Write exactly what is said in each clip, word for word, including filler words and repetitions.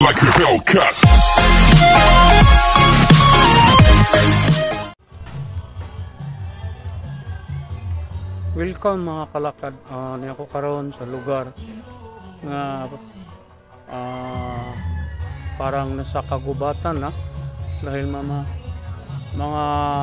like a Hellcat. Welcome mga kalakad, uh, niya ko karon sa lugar nga uh, parang nasa kagubatan na dahil mama mga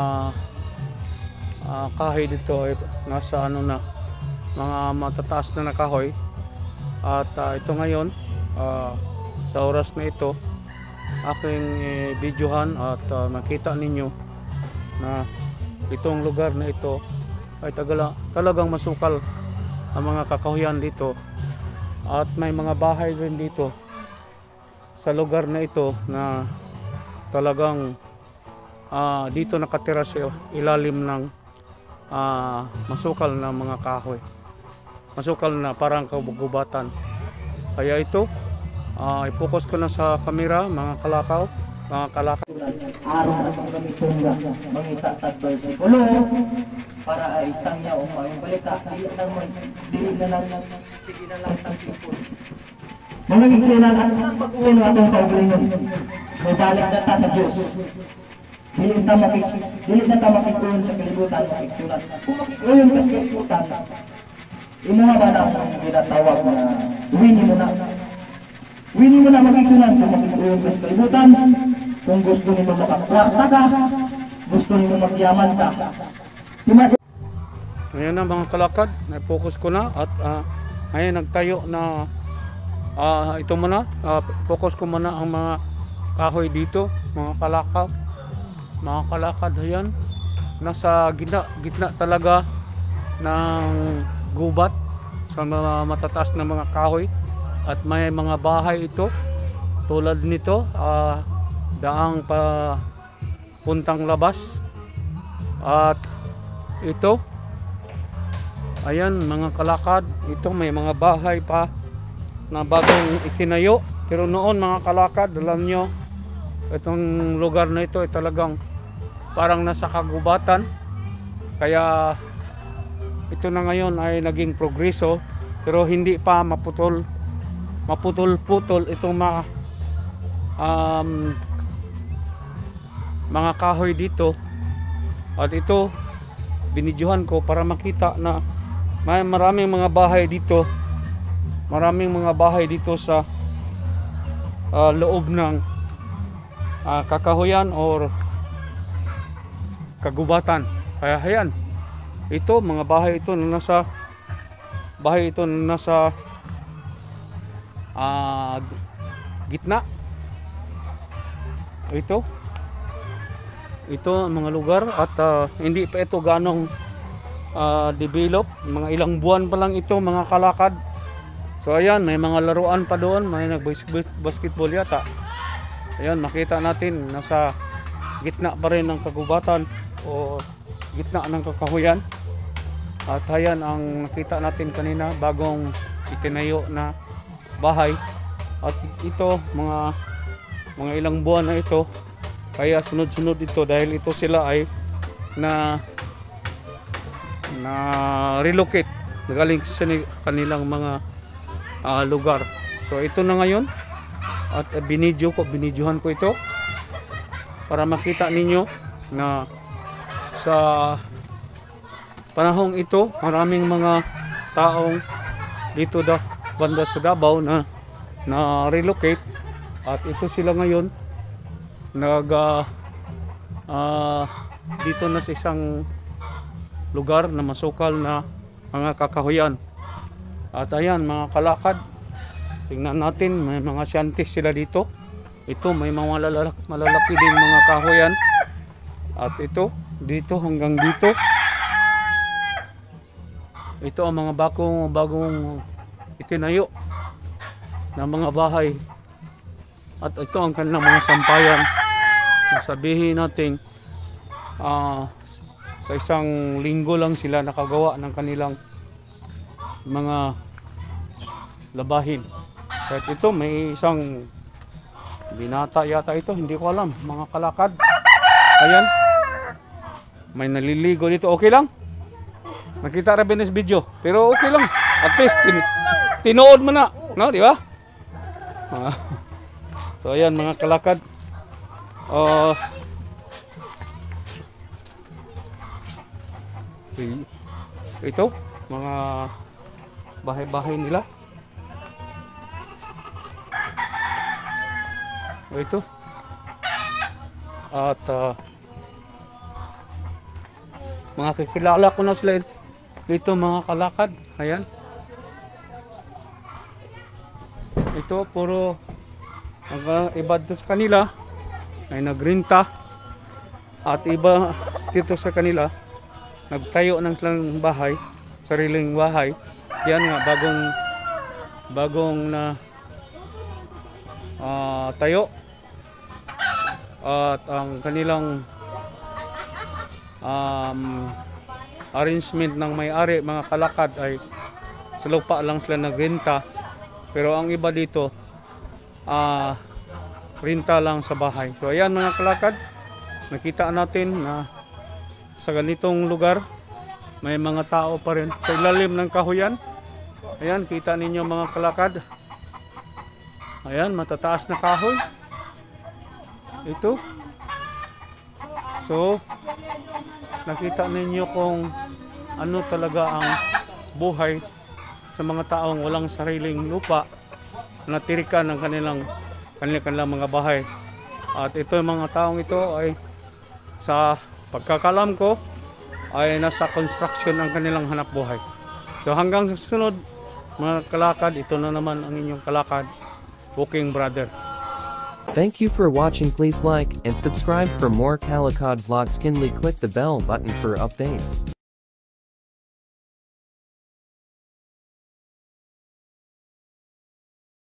uh, kahoy dito ay nasa ano na mga matataas na nakahoy at uh, ito ngayon uh, sa oras na ito aking eh, videohan at uh, makita ninyo na itong lugar na ito ay tagala, talagang masukal ang mga kakahuyan dito at may mga bahay rin dito sa lugar na ito na talagang uh, dito nakatira sa ilalim ng uh, masukal na mga kahoy, masukal na parang kabugubatan. Kaya ito uh, i-focus ko na sa camera mga kalakaw, mga kalakaw. Araw na pang gamitong mangita tag versikulo para ay isang niya o mayong balita dili na mo dili na lang sige na lang tang sipon mga igsunan at pag-uwi ng atong kaugalingon may balik na ta sa Diyos dili ta makik dili na ta makikuyon sa kalibutan makiksunan kung makikuyon ka sa kalibutan imo nga ba na ang ginatawag na wini mo na wini mo na makiksunan kung makikuyon ka sa kalibutan. Kung gusto nimo makakwarta ka, gusto nimo magyaman ka. Ngayon na mga kalakad, na-focus ko na at uh, ngayon nagtayo na uh, ito muna, uh, focus ko muna ang mga kahoy dito, mga kalakaw. Mga kalakad, ayan, nasa gitna, gitna talaga ng gubat sa mga matataas na mga kahoy at may mga bahay ito tulad nito, uh, daang pa puntang labas at ito ayan mga kalakad, ito may mga bahay pa na bagong itinayo pero noon mga kalakad alam nyo itong lugar na ito ay talagang parang nasa kagubatan kaya ito na ngayon ay naging progreso pero hindi pa maputol maputol-putol itong mga um, mga kahoy dito at ito binidyohan ko para makita na may maraming mga bahay dito maraming mga bahay dito sa uh, loob ng uh, kakahuyan or kagubatan. Kaya ayan ito mga bahay ito na nasa bahay ito na nasa uh, gitna ito ito ang mga lugar at uh, hindi pa ito ganong uh, develop, mga ilang buwan pa lang ito mga kalakad. So ayan may mga laruan pa doon, may nag-basketball yata. Ayan makita natin nasa gitna pa rin ng kagubatan o gitna ng kakahuyan. At ayan ang nakita natin kanina bagong itinayo na bahay at ito mga mga ilang buwan na ito. Kaya sunod-sunod ito dahil ito sila ay na na relocate galing sa kanilang mga uh, lugar. So ito na ngayon at uh, binidyo ko, binidyohan ko ito para makita ninyo na sa panahong ito maraming mga taong dito da banda sa Davao na na relocate at ito sila ngayon nag uh, uh, dito na sa isang lugar na masukal na mga kakahuyan. At ayan mga kalakad, tingnan natin may mga scientist sila dito. Ito may mga malalaki, malalaki ding mga kahoyan at ito dito hanggang dito ito ang mga bagong bagong itinayo na mga bahay at ito ang kanilang mga sampayan. Sabihin natin uh, sa isang linggo lang sila nakagawa ng kanilang mga labahin. At ito may isang binata yata ito, hindi ko alam mga kalakad. Ayan may naliligo dito, okay lang nakita rin sa video pero okay lang at least tin tinuod mo na no, di ba? Uh, So ayan mga kalakad. Uh, ito, mga bahay-bahay nila. Ito. At uh, mga kakilala ko na sila dito mga kalakad. Ayan. Ito puro ang uh, iba dito sa kanila ay nagrenta at iba dito sa kanila nagtayo ng silang bahay, sariling bahay. Yan nga bagong bagong na uh, tayo at ang kanilang um, arrangement ng may-ari mga kalakad ay sa lupa lang sila nagrenta, pero ang iba dito uh, renta lang sa bahay. So ayan mga kalakad, nakita natin na sa ganitong lugar may mga tao pa rin sa ilalim ng kahoyan. Ayan, kita ninyo mga kalakad. Ayan, matataas na kahoy. Ito. So, nakita ninyo kung ano talaga ang buhay sa mga taong walang sariling lupa, natirikan ng kanilang kanilang mga bahay. At ito yung mga taong ito ay sa pagkakalam ko ay nasa construction ang kanilang hanap buhay. So hanggang sa susunod mga kalakad, ito na naman ang inyong kalakad, Booking Brother. Thank you for watching. Please like and subscribe for more Kalakad vlogs. Kindly click the bell button for updates.